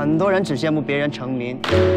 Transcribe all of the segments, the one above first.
很多人只羡慕别人成名，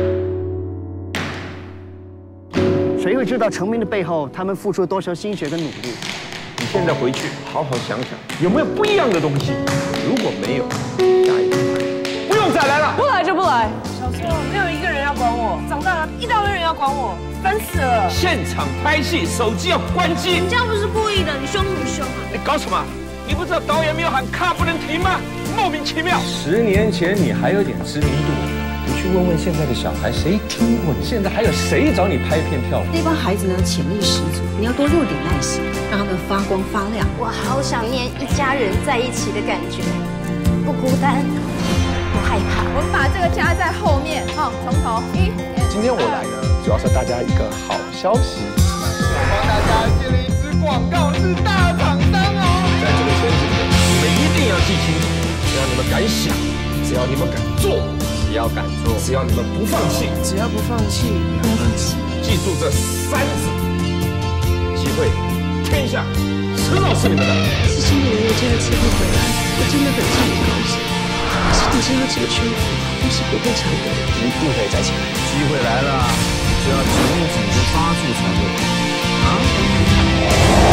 谁会知道成名的背后，他们付出了多少心血跟努力？ 你现在回去好好想想，有没有不一样的东西？如果没有，下一次不用再来了。 不来就不来。 小时候没有一个人要管我，长大了一大堆人要管我，烦死了。 现场拍戏，手机要关机。 你这样不是故意的，你凶不凶啊？ 你搞什么？你不知道导演没有喊卡不能停吗？莫名其妙。 10年前你还有点知名度，你去问问现在的小孩，谁听过你？现在还有谁找你拍片跳舞？ 那帮孩子呢，潜力十足，你要多用点耐心，让他们发光发亮。 我好想念一家人在一起的感觉，不孤单，不害怕。 我们把这个加在后面，好，从头1。 今天我来呢，主要是大家一个好消息。 我帮大家接了一支广告，是大厂商哦。 在这个圈子里面，你们一定要记清楚，只要你们敢想，只要你们敢做，只要敢做，只要你们不放弃， 只要不放弃，不放弃。 记住这3字，机会、天下，迟早是你们的。 4年有这个机会回来，我真的很替你高兴。可是你知道这个圈子都是不会长的， 一定可以再起来。 机会来了，就要紧紧的抓住才对。啊！